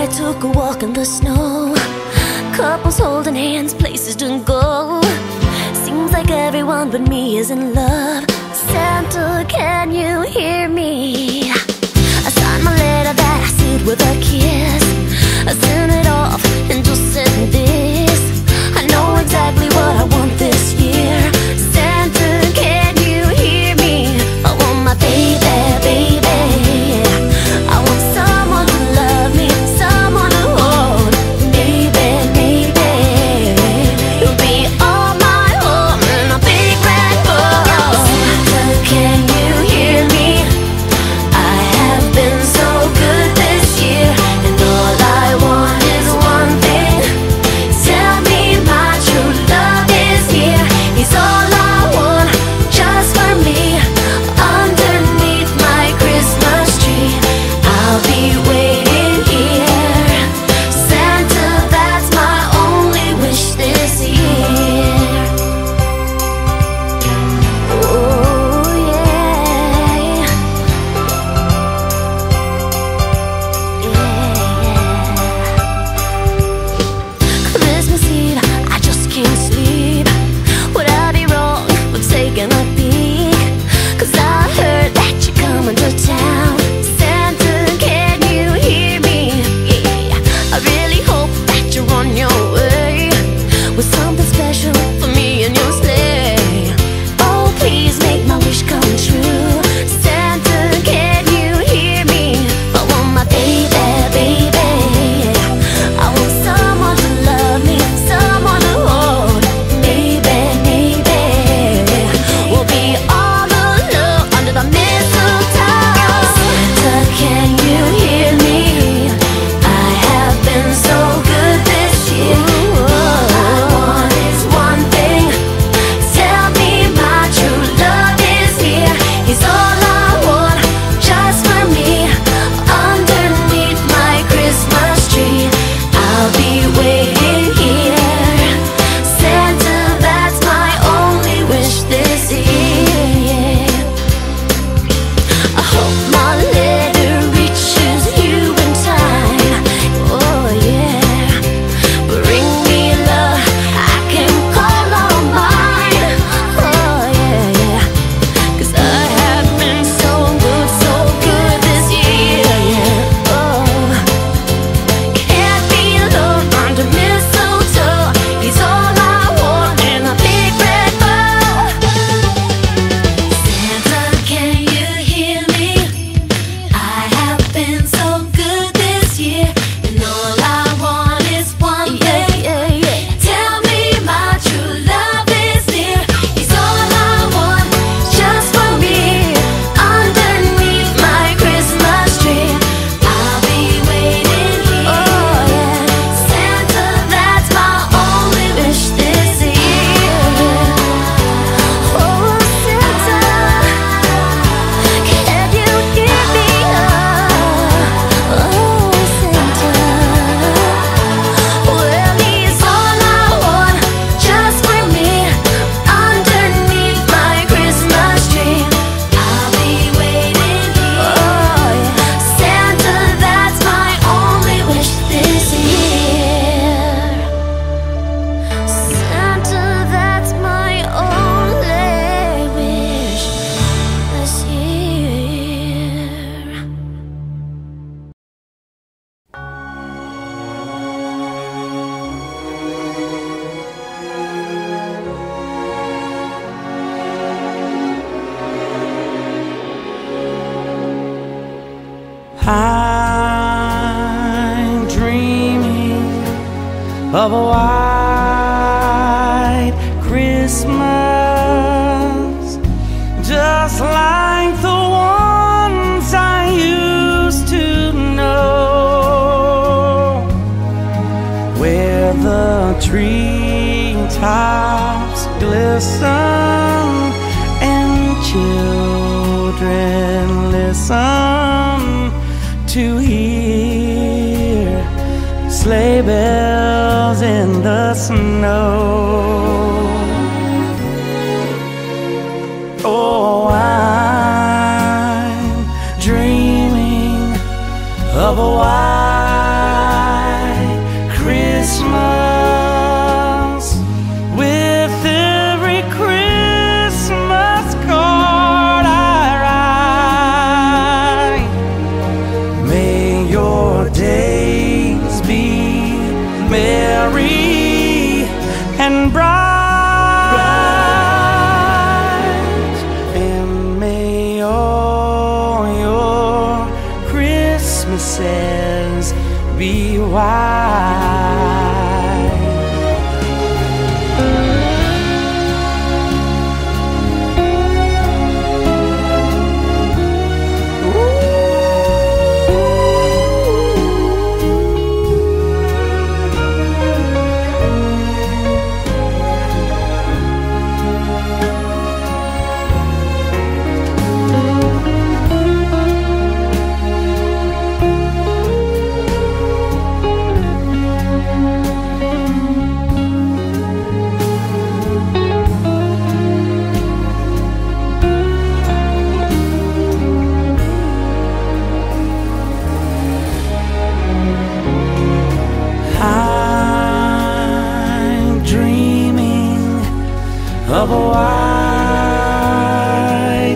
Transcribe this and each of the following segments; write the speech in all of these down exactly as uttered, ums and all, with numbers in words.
I took a walk in the snow. Couples holding hands, places to go. Seems like everyone but me is in love. Santa, can you hear me? I signed my letter that I sealed with a kiss. I sent it off and just said this: I know exactly what I want this year. Santa, can you hear me? I want my baby, baby. I want someone to love me, someone to hold. Maybe, maybe you'll be all my home in a big red bowl. Santa, can you hear me? I have been so good this year, and all I want is one thing. Tell me my true love is here. He's all I want, just for me. Underneath my Christmas tree, I'll be waiting here. Santa, that's my only wish this year. Oh yeah, yeah. Christmas Eve, I just can't sleep. Would I be wrong for taking a peek? 'Cause I heard that you're coming to town. Santa, can you hear me? Yeah, I really hope that you're on your way with something special for me and your sleigh. Oh, please make my wish come true. Santa, can you hear me? I want my baby, baby. I want someone to love me, someone to hold. Maybe, maybe we'll be all alone under the mistletoe. Santa, can you hear me? I have been so good this year. All I want is one thing. Tell me my true love is here. He's all I want, just for me. Underneath my Christmas tree, I'll be waiting here. Santa, that's my only wish this year. I hope my letter reaches you in time. Oh yeah, bring me love I can call on mine. Oh yeah, yeah. 'Cause I have been so good, so good this year. Yeah. Oh, can't be alone under mistletoe. He's all I want in a big red bowl. Santa, can you hear me? I have been so good this year, and all I want is one thing. Tell me my true love is near. He's all I want, just for me. Underneath my Christmas tree, I'll be waiting here. Oh yeah, Santa, that's my only wish this year. Oh Santa, can you hear me? Oh Santa, well he's all I want, just for me. Underneath my Christmas tree, I'll be waiting here. Oh yeah, Santa, that's my only wish this year. Santa, that's my only wish this year. I'm dreaming of a white Christmas, just like the ones I used to know, where the treetops glisten and children listen to hear sleigh bells in the snow. Oh, I'm dreaming of a white be wise. Of a white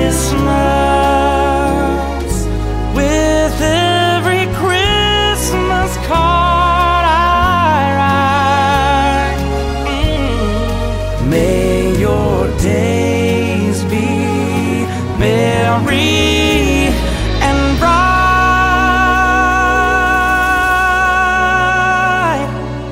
Christmas, with every Christmas card I write. Mm. May your days be merry and bright,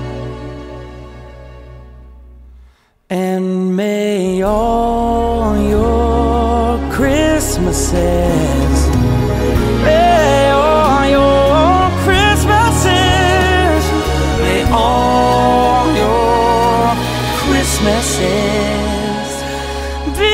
and may all your Christmases, may all your Christmases, may all your Christmases be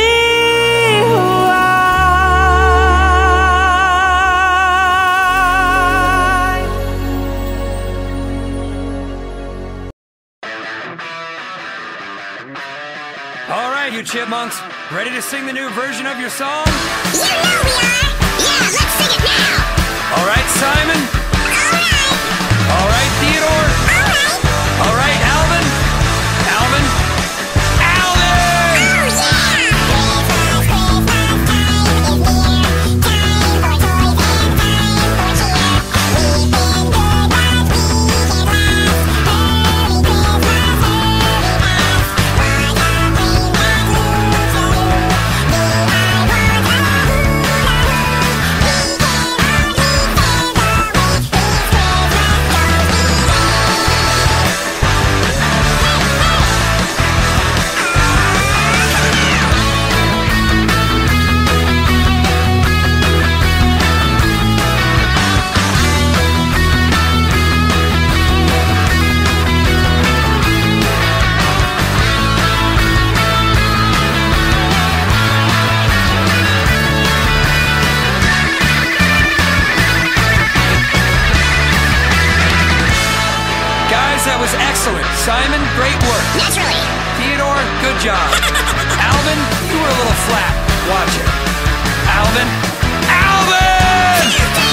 All right, you chipmunks, ready to sing the new version of your song? You know we are! Yeah, let's sing it now! All right, Simon? Alright! All right, Theodore? Alright! All right, Alvin? Alvin? Alvin! Oh yeah! Christmas, Christmas time is near. Time for toys and time for cheer. We've been good as we can last. Merry Christmas, Merry Mass. What a thing that moves you. Do I want a hula hoop? We can only celebrate whose Christmas goes Guys, that was excellent. Simon, great work. naturally! Theodore, good job. Alvin, you were a little flat. Watch it. Alvin? Alvin!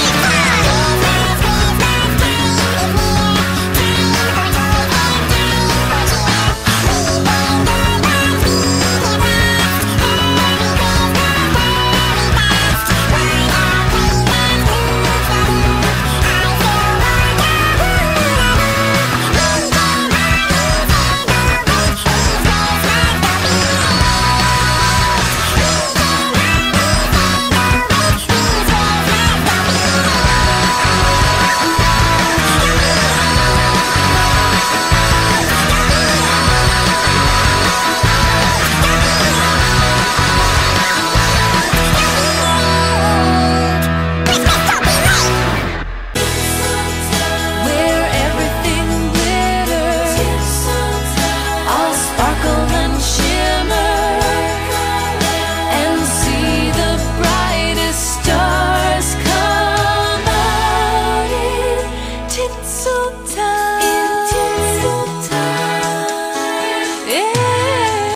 Where everything glitters, all sparkle and shimmer, and see the brightest stars come out in Tinseltown.